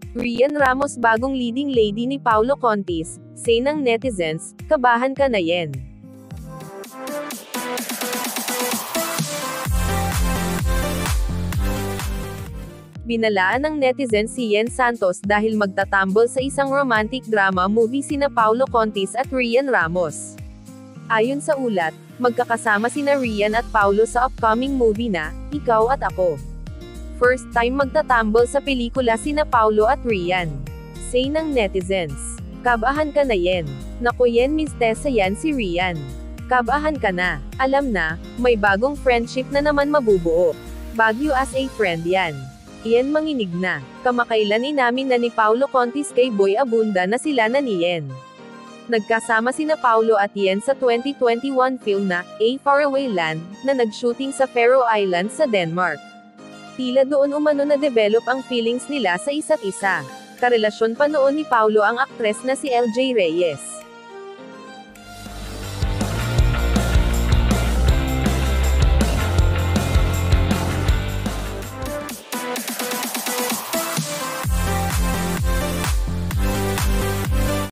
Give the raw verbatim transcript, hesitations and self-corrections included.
Rian Ramos bagong leading lady ni Paulo Contis, say ng netizens, kabahan ka na yen. Binalaan ng netizen si Yen Santos dahil magtatambol sa isang romantic drama movie sina Paulo Contis at Rian Ramos. Ayon sa ulat, magkakasama sina Rian at Paulo sa upcoming movie na, Ikaw at Ako. First time magtatambol sa pelikula sina Paulo at Rian. Say ng netizens, kabahan ka na yen. Naku yen mistesa yan si Rian. Kabahan ka na. Alam na, may bagong friendship na naman mabubuo. Baguio as a friend yan. Iyan manginig na. Kamakailan inamin na ni Paulo Contis kay Boy Abunda na sila na ni Yen. Nagkasama sina Paulo at Yen sa twenty twenty-one film na, A Faraway Land, na nag-shooting sa Faroe Islands sa Denmark. Tila doon umano na-develop ang feelings nila sa isa't isa. Karelasyon pa noon ni Paulo ang aktres na si L J Reyes.